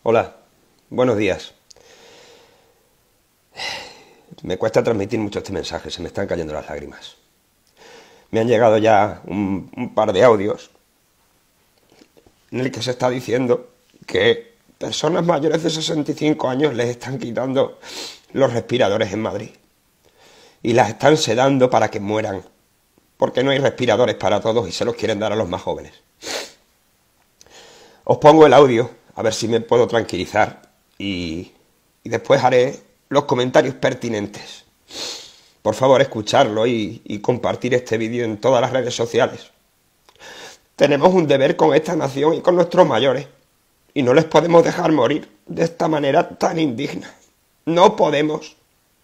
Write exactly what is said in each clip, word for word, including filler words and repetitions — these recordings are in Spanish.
Hola, buenos días. Me cuesta transmitir mucho este mensaje, se me están cayendo las lágrimas. Me han llegado ya un, un par de audios en el que se está diciendo que personas mayores de sesenta y cinco años les están quitando los respiradores en Madrid y las están sedando para que mueran, porque no hay respiradores para todos y se los quieren dar a los más jóvenes. Os pongo el audio, a ver si me puedo tranquilizar, y, y después haré los comentarios pertinentes. Por favor, escucharlo y, y compartir este vídeo en todas las redes sociales. Tenemos un deber con esta nación y con nuestros mayores, y no les podemos dejar morir de esta manera tan indigna. No podemos.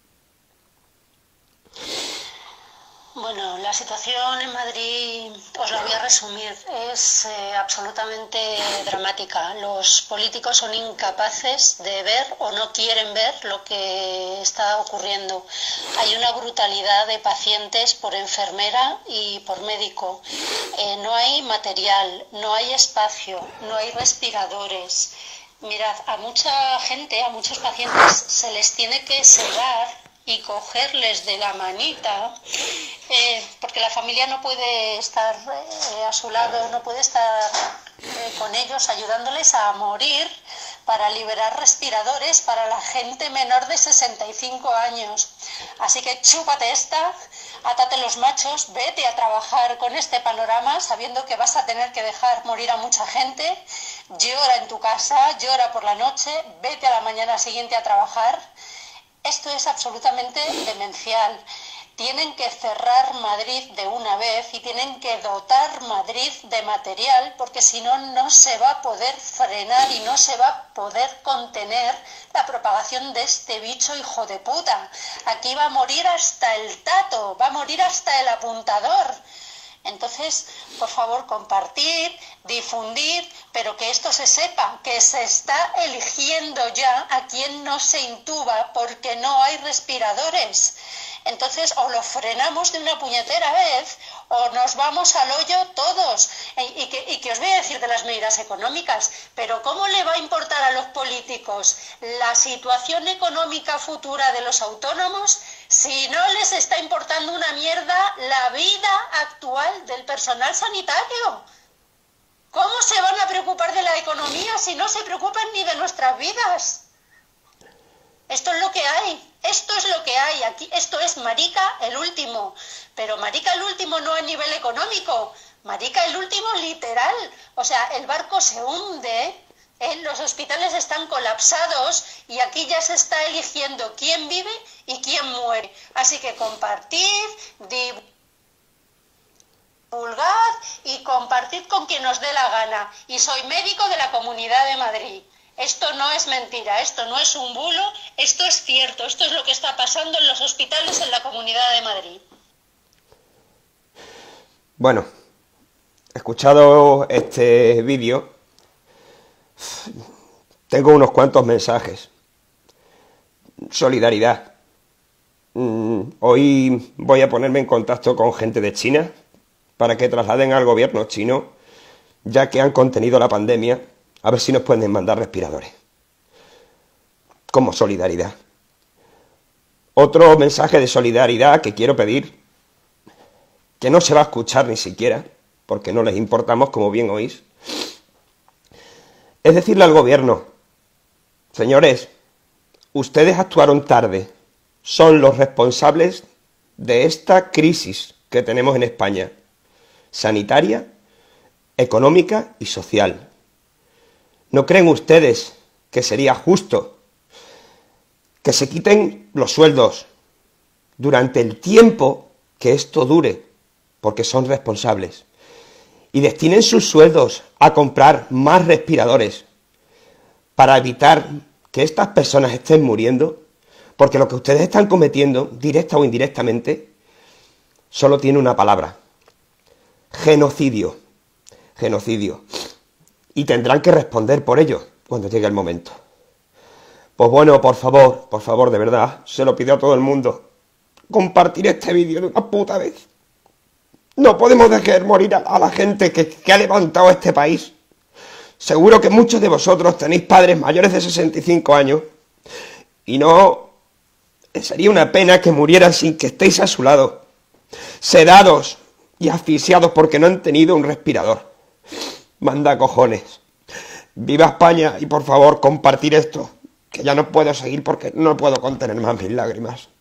Bueno, la situación en Madrid, os la voy a resumir, es eh, absolutamente dramática. Los políticos son incapaces de ver o no quieren ver lo que está ocurriendo. Hay una brutalidad de pacientes por enfermera y por médico. Eh, no hay material, no hay espacio, no hay respiradores. Mirad, a mucha gente, a muchos pacientes se les tiene que sedar y cogerles de la manita, eh, porque la familia no puede estar eh, a su lado, no puede estar eh, con ellos ayudándoles a morir para liberar respiradores para la gente menor de sesenta y cinco años. Así que chúpate esta, átate los machos, vete a trabajar con este panorama sabiendo que vas a tener que dejar morir a mucha gente, llora en tu casa, llora por la noche, vete a la mañana siguiente a trabajar. Esto es absolutamente demencial. Tienen que cerrar Madrid de una vez y tienen que dotar Madrid de material, porque si no, no se va a poder frenar y no se va a poder contener la propagación de este bicho hijo de puta. Aquí va a morir hasta el tato, va a morir hasta el apuntador. Entonces, por favor, compartir, difundir, pero que esto se sepa, que se está eligiendo ya a quien no se intuba porque no hay respiradores. Entonces, o lo frenamos de una puñetera vez o nos vamos al hoyo todos. Y que, y que os voy a decir de las medidas económicas, pero ¿cómo le va a importar a los políticos la situación económica futura de los autónomos si no les está importando una mierda la vida actual del personal sanitario? ¿Cómo se van a preocupar de la economía si no se preocupan ni de nuestras vidas? Esto es lo que hay, esto es lo que hay, aquí, esto es marica el último, pero marica el último no a nivel económico, marica el último literal, o sea, el barco se hunde, ¿eh? Los hospitales están colapsados y aquí ya se está eligiendo quién vive y quién muere, así que compartid, divulgad y compartid con quien os dé la gana, y soy médico de la Comunidad de Madrid. Esto no es mentira, esto no es un bulo, esto es cierto, esto es lo que está pasando en los hospitales en la Comunidad de Madrid. Bueno, escuchado este vídeo, tengo unos cuantos mensajes. Solidaridad. Hoy voy a ponerme en contacto con gente de China para que trasladen al gobierno chino, ya que han contenido la pandemia, a ver si nos pueden mandar respiradores. Como solidaridad. Otro mensaje de solidaridad que quiero pedir, que no se va a escuchar ni siquiera, porque no les importamos, como bien oís, es decirle al gobierno: señores, ustedes actuaron tarde, son los responsables de esta crisis que tenemos en España, sanitaria, económica y social. ¿No creen ustedes que sería justo que se quiten los sueldos durante el tiempo que esto dure, porque son responsables, y destinen sus sueldos a comprar más respiradores para evitar que estas personas estén muriendo? Porque lo que ustedes están cometiendo, directa o indirectamente, solo tiene una palabra: genocidio. Genocidio. Y tendrán que responder por ello cuando llegue el momento. Pues bueno, por favor, por favor, de verdad, se lo pido a todo el mundo: compartir este vídeo de una puta vez. No podemos dejar morir a, a la gente que, que ha levantado este país. Seguro que muchos de vosotros tenéis padres mayores de sesenta y cinco años y no... sería una pena que murieran sin que estéis a su lado, sedados y asfixiados porque no han tenido un respirador. Manda cojones. Viva España y por favor compartir esto, que ya no puedo seguir porque no puedo contener más mis lágrimas.